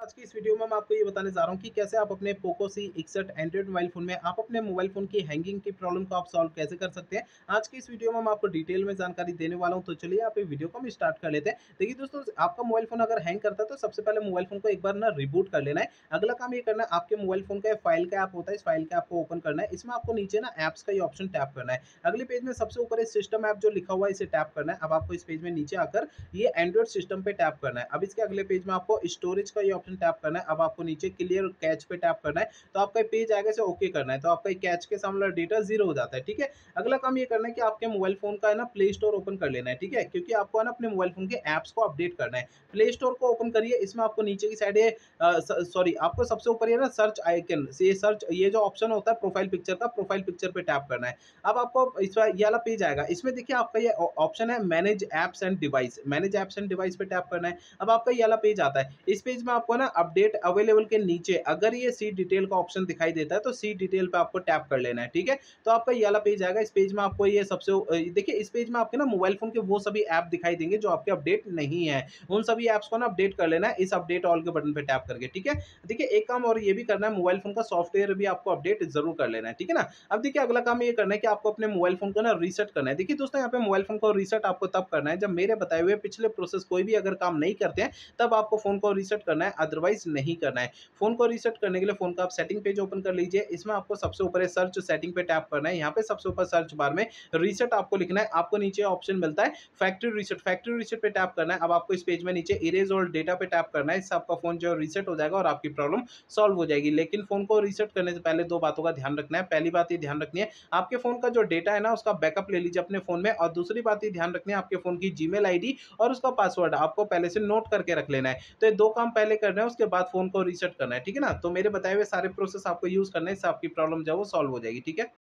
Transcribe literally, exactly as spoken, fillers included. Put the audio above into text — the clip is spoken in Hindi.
आज की इस वीडियो में मैं आपको ये बताने जा रहा हूँ कि कैसे आप अपने पोको सी इकसठ एंड्रॉइड मोबाइल फोन में आप अपने मोबाइल फोन की हैंगिंग की प्रॉब्लम को आप सॉल्व कैसे कर सकते हैं। आज की इस वीडियो में मैं आपको डिटेल में जानकारी देने वाला हूँ, तो चलिए आप ये वीडियो को हम स्टार्ट कर लेते हैं। देखिए दोस्तों, आपका मोबाइल फोन अगर हैंग करता है तो सबसे पहले मोबाइल फोन को एक बार ना रिबूट कर लेना है। अगला काम ये करना है, आपके मोबाइल फोन का फाइल का ऐप होता है, इस फाइल का ऐप को ओपन करना है। इसमें आपको नीचे ना ऐप्स का ये ऑप्शन टैप करना है। अगले पेज में सबसे ऊपर सिस्टम ऐप जो लिखा हुआ है इसे टैप करना है। अब आपको इस पेज में नीचे आकर ये एंड्रॉइड सिस्टम पे टैप करना है। अब इसके अगले पेज में आपको स्टोरेज का ये ऑप्शन टैप करना है। अब आपको नीचे क्लियर कैच पे टैप करना है, तो आपका पेज आएगा, इसे ओके करना है, तो आपका कैच के सामने डेटा जीरो हो जाता है। ठीक है। अगला काम ये करना है कि आपके मोबाइल फोन का है ना प्ले स्टोर ओपन कर लेना है। ठीक है, क्योंकि आपको है ना अपने मोबाइल फोन के ऐप्स को अपडेट करना है। प्ले स्टोर को ओपन करिए। इसमें आपको नीचे की साइड ये सॉरी आपको सबसे ऊपर ये ना सर्च आइकन से ये सर्च ये जो ऑप्शन होता है प्रोफाइल पिक्चर का, प्रोफाइल पिक्चर पे टैप करना है। अब आपको इस बार ये वाला पेज आएगा। इसमें देखिए आपका ये ऑप्शन है manage apps and device, manage apps and device पे टैप करना है। अब आपका ये वाला पेज आता है। इस पेज में आपको ना अपडेट अवेलेबल के नीचे अगर ये सी डिटेल का ऑप्शन दिखाई देता है तो सी डिटेल पे आपको टैप कर लेना है। ठीक है, तो आपका ये वाला पेज आएगा। इस पेज में आपको ये सबसे अ, देखिए इस पेज में आपके ना मोबाइल फोन के वो सभी ऐप दिखाई देंगे जो आपके अपडेट नहीं है। उन सभी ऐप्स को ना अपडेट कर लेना है इस अपडेट ऑल के बटन पे टैप करके। ठीक है, देखिए एक काम और ये भी करना है, मोबाइल फोन का सॉफ्टवेयर भी आपको अपडेट जरूर कर लेना है। ठीक है ना। अब देखिए अगला काम ये करना है कि आपको अपने मोबाइल फोन को ना रीसेट करना है। देखिए दोस्तों, यहाँ पे मोबाइल फोन को रीसेट आपको तब करना है जब मेरे बताए हुए पिछले प्रोसेस कोई भी अगर काम नहीं करते हैं, तब आपको फोन को रीसेट करना है, अदरवाइज नहीं करना है। फोन को रीसेट करने के लिए फोन का आप सेटिंग पेज ओपन कर लीजिए। इसमें आपको सबसे ऊपर सर्च सेटिंग पे टैप करना है। यहाँ पे सबसे ऊपर सर्च बार में रीसेट आपको लिखना है। आपको नीचे ऑप्शन मिलता है फैक्ट्री रीसेट, फैक्ट्री रीसेट पे टैप करना है। अब आपको इस पेज में नीचे इरेज और डेटा पे टैप करना है। इससे आपका फोन जो रीसेट हो जाएगा और आपकी प्रॉब्लम सॉल्व हो जाएगी। लेकिन फोन को रीसेट करने से पहले दो बातों का ध्यान रखना है। पहली बात ये ध्यान रखनी है, आपके फोन का जो डेटा है ना उसका बैकअप ले लीजिए अपने फोन में। और दूसरी बात ये ध्यान रखनी है, आपके फोन की जीमेल आईडी और उसका पासवर्ड आपको पहले से नोट करके रख लेना है। तो ये दो काम पहले करना है, उसके बाद फोन को रीसेट करना है। ठीक है ना। तो मेरे बताए हुए सारे प्रोसेस आपको यूज करना है, इससे आपकी प्रॉब्लम जो है वो सॉल्व हो जाएगी। ठीक है।